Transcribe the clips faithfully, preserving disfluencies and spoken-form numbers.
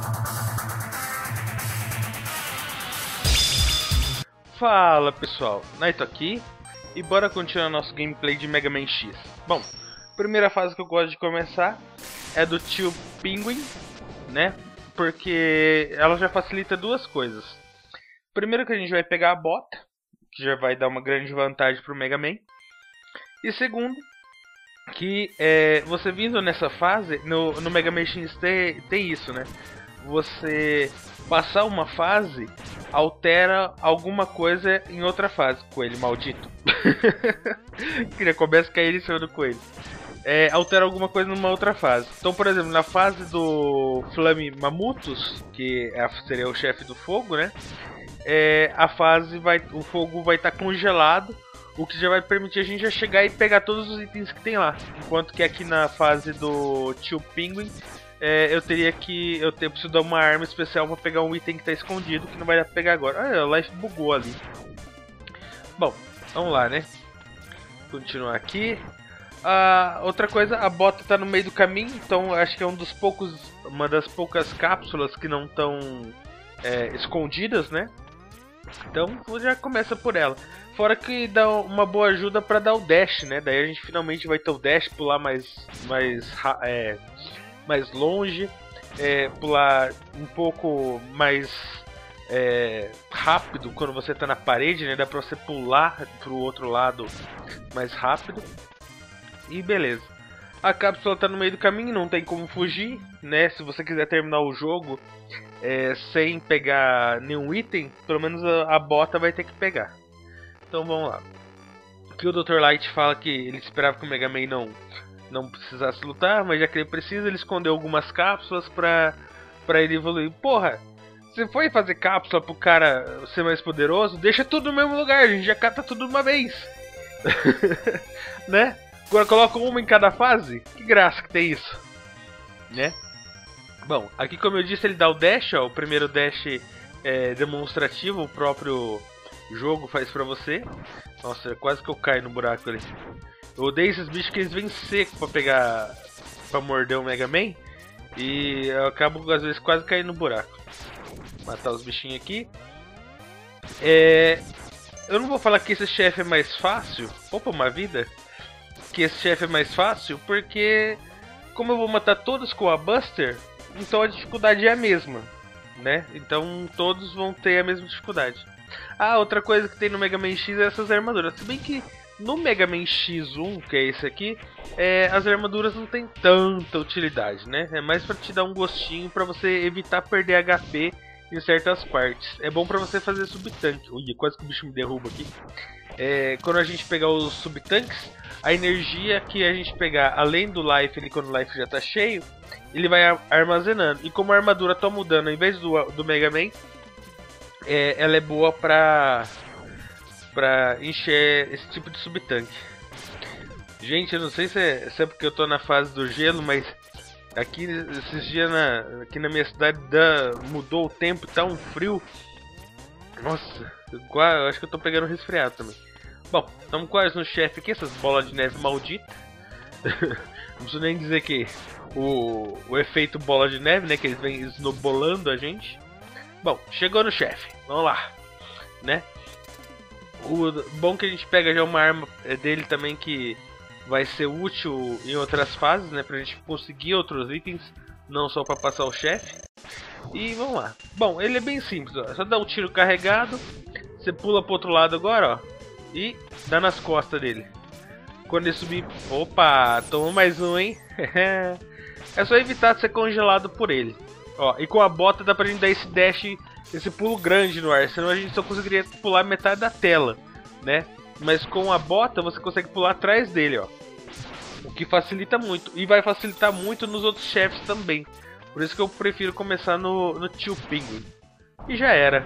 Fala pessoal, Naito aqui e bora continuar nosso gameplay de Mega Man X. Bom, primeira fase que eu gosto de começar é do tio Pinguim, né? Porque ela já facilita duas coisas. Primeiro que a gente vai pegar a bota, que já vai dar uma grande vantagem pro Mega Man. E segundo, que é, você vindo nessa fase, no, no Mega Man X tem, tem isso, né? Você passar uma fase altera alguma coisa em outra fase. Coelho maldito. Queria começar a cair em cima do coelho. É, altera alguma coisa numa outra fase. Então, por exemplo, na fase do Flame Mamutos, que é, seria o chefe do fogo, né? É, a fase vai, o fogo vai estar tá congelado, o que já vai permitir a gente já chegar e pegar todos os itens que tem lá. Enquanto que aqui na fase do tio Pinguim, é, eu teria que. Eu, te, eu preciso dar uma arma especial para pegar um item que está escondido, que não vai dar pra pegar agora. Ah, o Life bugou ali. Bom, vamos lá, né? Continuar aqui. Ah, outra coisa, a bota está no meio do caminho, então acho que é um dos poucos, uma das poucas cápsulas que não estão é, escondidas, né? Então já começa por ela. Fora que dá uma boa ajuda para dar o dash, né? Daí a gente finalmente vai ter o dash, pular mais, mais, é, mais longe, é, pular um pouco mais é, rápido quando você está na parede, né? Dá para você pular pro outro lado mais rápido. E beleza. A cápsula está no meio do caminho, não tem como fugir, né? Se você quiser terminar o jogo é, sem pegar nenhum item, pelo menos a, a bota vai ter que pegar. Então vamos lá. Aqui o doutor Light fala que ele esperava que o Mega Man não, não precisasse lutar, mas já que ele precisa, ele escondeu algumas cápsulas pra, pra ele evoluir. Porra, se foi fazer cápsula pro cara ser mais poderoso, deixa tudo no mesmo lugar, a gente já cata tudo de uma vez. Né? Agora coloca uma em cada fase? Que graça que tem isso, né? Bom, aqui como eu disse ele dá o dash, ó, o primeiro dash é, demonstrativo, o próprio jogo faz pra você. Nossa, quase que eu caio no buraco ali. Eu odeio esses bichos que eles vêm seco pra pegar, pra morder o Mega Man. E eu acabo às vezes quase caindo no buraco. Matar os bichinhos aqui. É... Eu não vou falar que esse chefe é mais fácil. Opa, uma vida. Que esse chefe é mais fácil, porque como eu vou matar todos com a Buster, então a dificuldade é a mesma, né? Então todos vão ter a mesma dificuldade. Ah, outra coisa que tem no Mega Man X é essas armaduras. Se bem que no Mega Man X um, que é esse aqui, é, as armaduras não tem tanta utilidade, né? É mais pra te dar um gostinho, pra você evitar perder H P em certas partes. É bom pra você fazer subtanque. Ui, quase que o bicho me derruba aqui. É, quando a gente pegar os subtanques, a energia que a gente pegar além do life, ele, quando o life já tá cheio, ele vai armazenando. E como a armadura tá mudando, ao invés do, do Mega Man, é, ela é boa pra, pra encher esse tipo de subtanque. Gente, eu não sei se é, se é porque eu tô na fase do gelo, mas aqui esses dias na, aqui na minha cidade dá, mudou o tempo, tá um frio. Nossa, eu acho que eu tô pegando resfriado também. Bom, estamos quase no chefe aqui, essas bolas de neve malditas. Não preciso nem dizer que o, o efeito bola de neve, né? Que eles vêm esnobolando a gente. Bom, chegou no chefe, vamos lá, né? O bom que a gente pega já uma arma dele também que vai ser útil em outras fases, né? Pra gente conseguir outros itens, não só pra passar o chefe. E vamos lá. Bom, ele é bem simples, ó. Só dá um tiro carregado. Você pula pro outro lado agora, ó. E dá nas costas dele. Quando ele subir... Opa, tomou mais um, hein? É só evitar de ser congelado por ele. Ó, e com a bota dá pra gente dar esse dash, esse pulo grande no ar. Senão a gente só conseguiria pular metade da tela, né? Mas com a bota você consegue pular atrás dele, ó. O que facilita muito. E vai facilitar muito nos outros chefes também. Por isso que eu prefiro começar no, no tio Pinguim. E já era.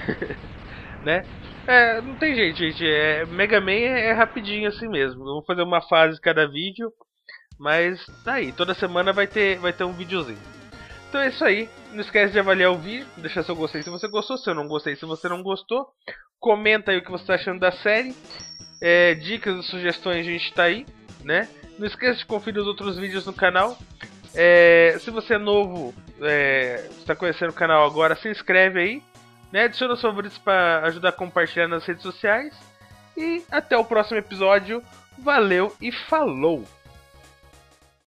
Né? É, não tem jeito, gente. É, Mega Man é, é rapidinho assim mesmo. Eu vou fazer uma fase cada vídeo. Mas tá aí, toda semana vai ter, vai ter um videozinho. Então é isso aí. Não esquece de avaliar o vídeo. Deixar seu gostei se você gostou. Se eu não gostei, se você não gostou. Comenta aí o que você está achando da série. É, dicas e sugestões a gente tá aí, né? Não esqueça de conferir os outros vídeos no canal. É, se você é novo é, está conhecendo o canal agora, se inscreve aí, né? Adiciona os favoritos para ajudar a compartilhar nas redes sociais. E até o próximo episódio. Valeu e falou!